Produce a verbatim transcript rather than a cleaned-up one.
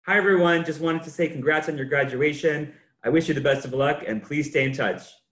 Hi, everyone. Just wanted to say congrats on your graduation. I wish you the best of luck and please stay in touch.